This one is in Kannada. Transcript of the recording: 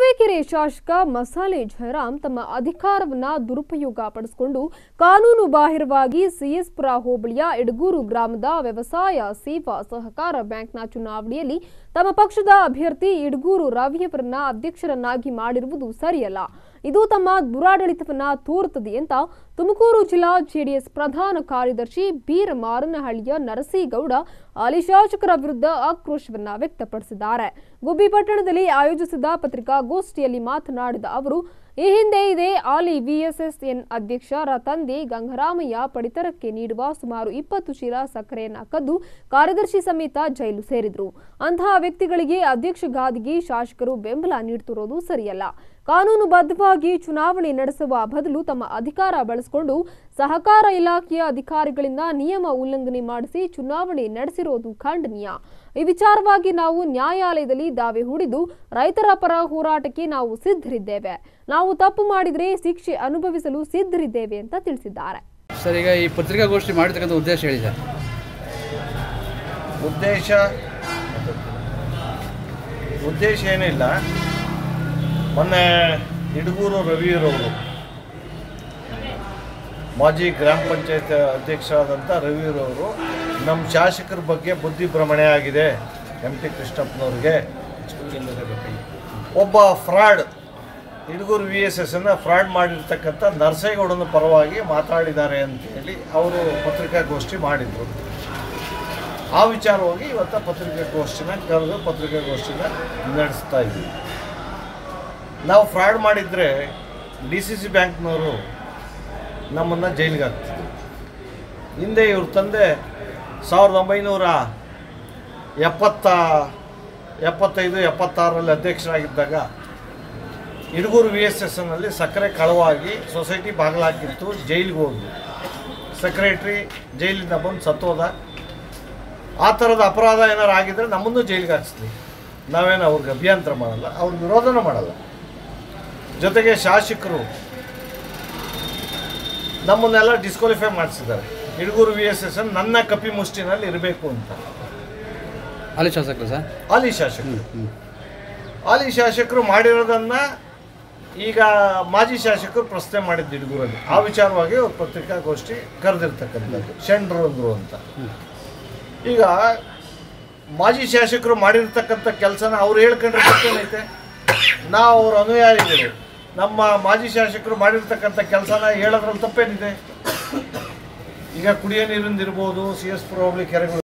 ತುರುವೇಕೆರೆ ಶಾಸಕ ಮಸಾಲೆ ಜಯರಾಮ್ ತಮ್ಮ ಅಧಿಕಾರವನ್ನ ದುರುಪಯೋಗ ಪಡಿಸಿಕೊಂಡು ಕಾನೂನು ಬಾಹಿರವಾಗಿ ಸಿಎಸ್ಪುರ ಹೋಬಳಿಯ ಇಡಗೂರು ಗ್ರಾಮದ ವ್ಯವಸಾಯ ಸೇವಾ ಸಹಕಾರ ಬ್ಯಾಂಕ್ನ ಚುನಾವಣೆಯಲ್ಲಿ ತಮ್ಮ ಪಕ್ಷದ ಅಭ್ಯರ್ಥಿ ಇಡಗೂರು ರವಿಯವರನ್ನ ಅಧ್ಯಕ್ಷರನ್ನಾಗಿ ಮಾಡಿರುವುದು ಸರಿಯಲ್ಲ. ಇದು ತಮ್ಮ ದುರಾಡಳಿತವನ್ನ ತೋರುತ್ತದೆ ಅಂತ ತುಮಕೂರು ಜಿಲ್ಲಾ ಜೆಡಿಎಸ್ ಪ್ರಧಾನ ಕಾರ್ಯದರ್ಶಿ ಬೀರಮಾರನಹಳ್ಳಿಯ ನರಸೀಗೌಡ ಹಾಲಿ ಶಾಸಕರ ವಿರುದ್ಧ ಆಕ್ರೋಶವನ್ನ ವ್ಯಕ್ತಪಡಿಸಿದ್ದಾರೆ. ಗುಬ್ಬಿ ಪಟ್ಟಣದಲ್ಲಿ ಆಯೋಜಿಸಿದ ಪತ್ರಿಕಾಗೋಷ್ಠಿಯಲ್ಲಿ ಮಾತನಾಡಿದ ಅವರು, ಈ ಹಿಂದೆ ಇದೇ ಹಾಲಿ ವಿಎಸ್ಎಸ್ಎನ್ ಅಧ್ಯಕ್ಷರ ತಂದೆ ಗಂಗರಾಮಯ್ಯ ಪಡಿತರಕ್ಕೆ ನೀಡುವ ಸುಮಾರು 20 ಚೀಲ ಸಕ್ಕರೆಯನ್ನ ಕದ್ದು ಕಾರ್ಯದರ್ಶಿ ಸಮೇತ ಜೈಲು ಸೇರಿದ್ರು. ಅಂತಹ ವ್ಯಕ್ತಿಗಳಿಗೆ ಅಧ್ಯಕ್ಷ ಗಾದಿಗೆ ಶಾಸಕರು ಬೆಂಬಲ ನೀಡುತ್ತಿರುವುದು ಸರಿಯಲ್ಲ. ಕಾನೂನುಬದ್ಧವಾಗಿ ಚುನಾವಣೆ ನಡೆಸುವ ಬದಲು ತಮ್ಮ ಅಧಿಕಾರ ಬಳಸಿಕೊಂಡು ಸಹಕಾರ ಇಲಾಖೆಯ ಅಧಿಕಾರಿಗಳಿಂದ ನಿಯಮ ಉಲ್ಲಂಘನೆ ಮಾಡಿಸಿ ಚುನಾವಣೆ ನಡೆಸಿರುವುದು ಖಂಡನೀಯ. ಈ ವಿಚಾರವಾಗಿ ನಾವು ನ್ಯಾಯಾಲಯದಲ್ಲಿ ದಾವೆ ಹೂಡಿದ್ದು ರೈತರ ಪರ ಹೋರಾಟಕ್ಕೆ ನಾವು ಸಿದ್ಧರಿದ್ದೇವೆ. ನಾವು ತಪ್ಪು ಮಾಡಿದರೆ ಶಿಕ್ಷೆ ಅನುಭವಿಸಲು ಸಿದ್ಧರಿದ್ದೇವೆ ಅಂತ ತಿಳಿಸಿದ್ದಾರೆ. ಸರ್, ಈಗ ಈ ಪತ್ರಿಕಾಗೋಷ್ಠಿ ಮಾಡಿರ್ತಕ್ಕಂಥ ಉದ್ದೇಶ ಹೇಳಿ ಸರ್. ಉದ್ದೇಶ ಏನಿಲ್ಲ. ಮೊನ್ನೆ ಇಡಗೂರು ರವಿಯರವರು, ಮಾಜಿ ಗ್ರಾಮ ಪಂಚಾಯತ್ ಅಧ್ಯಕ್ಷರಾದಂಥ ರವಿಯರವರು ನಮ್ಮ ಶಾಸಕರ ಬಗ್ಗೆ ಬುದ್ಧಿ ಭ್ರಮಣೆ ಆಗಿದೆ, MT ಕೃಷ್ಣಪ್ಪನವ್ರಿಗೆ ಒಬ್ಬ ಫ್ರಾಡ್ ಇಡಗೂರು VSSನ ಫ್ರಾಡ್ ಮಾಡಿರ್ತಕ್ಕಂಥ ನರಸೇಗೌಡನ ಪರವಾಗಿ ಮಾತಾಡಿದ್ದಾರೆ ಅಂತೇಳಿ ಅವರು ಪತ್ರಿಕಾಗೋಷ್ಠಿ ಮಾಡಿದರು. ಆ ವಿಚಾರವಾಗಿ ಇವತ್ತು ಪತ್ರಿಕಾಗೋಷ್ಠಿನ ನಡೆಸ್ತಾ ಇದ್ದೀವಿ. ನಾವು ಫ್ರಾಡ್ ಮಾಡಿದರೆ DCC ಬ್ಯಾಂಕ್ನವರು ನಮ್ಮನ್ನು ಜೈಲಿಗೆ ಹಾಕ್ತಿದ್ರು. ಹಿಂದೆ ಇವ್ರ ತಂದೆ 1975-76ರಲ್ಲಿ ಅಧ್ಯಕ್ಷರಾಗಿದ್ದಾಗ ಇಡಗೂರು VSSನಲ್ಲಿ ಸಕ್ಕರೆ ಕಳವಾಗಿ ಸೊಸೈಟಿ ಬಾಗಿಲಾಕಿತ್ತು, ಜೈಲಿಗೆ ಹೋದ್ವಿ. ಸೆಕ್ರೆಟ್ರಿ ಜೈಲಿಂದ ಬಂದು ಸತ್ತೋದ. ಆ ಥರದ ಅಪರಾಧ ಏನಾರು ಆಗಿದ್ದರೆ ನಮ್ಮನ್ನು ಜೈಲಿಗೆ ಹಾಕಿಸ್ತೀವಿ. ನಾವೇನು ಅವ್ರಿಗೆ ಅಭ್ಯಂತರ ಮಾಡಲ್ಲ, ಅವ್ರಿಗೆ ವಿರೋಧನೂ ಮಾಡಲ್ಲ. ಜೊತೆಗೆ ಶಾಸಕರು ನಮ್ಮನ್ನೆಲ್ಲ ಡಿಸ್ಕ್ವಾಲಿಫೈ ಮಾಡಿಸಿದ್ದಾರೆ. ಇಡಗೂರು VSSN ನನ್ನ ಕಪಿ ಮುಷ್ಟಿನಲ್ಲಿ ಇರಬೇಕು ಅಂತ. ಹಾಲಿ ಶಾಸಕರು ಸರ್, ಹಾಲಿ ಶಾಸಕರು ಮಾಡಿರೋದನ್ನು ಈಗ ಮಾಜಿ ಶಾಸಕರು ಪ್ರಶ್ನೆ ಮಾಡಿದ್ದು ಇಡಗೂರಲ್ಲಿ. ಆ ವಿಚಾರವಾಗಿ ಅವ್ರು ಪತ್ರಿಕಾಗೋಷ್ಠಿ ಕರೆದಿರ್ತಕ್ಕಂಥದ್ದು ಷಂಡ್ರು ಅಂತ. ಈಗ ಮಾಜಿ ಶಾಸಕರು ಮಾಡಿರ್ತಕ್ಕಂಥ ಕೆಲಸನ ಅವ್ರು ಹೇಳ್ಕೊಂಡ್ರೆ ತಪ್ಪೇನೈತೆ? ನಾವು ಅವ್ರ ಅನುಯಾಯಿಗಳು. ನಮ್ಮ ಮಾಜಿ ಶಾಸಕರು ಮಾಡಿರ್ತಕ್ಕಂಥ ಕೆಲಸನ ಹೇಳೋದ್ರಲ್ಲಿ ತಪ್ಪೇನಿದೆ? ಈಗ ಕುಡಿಯೋ ನೀರಿಂದಿರ್ಬೋದು, ಸಿಎಸ್ಪುರ ಹೋಬಳಿ ಕೆರೆಗಳು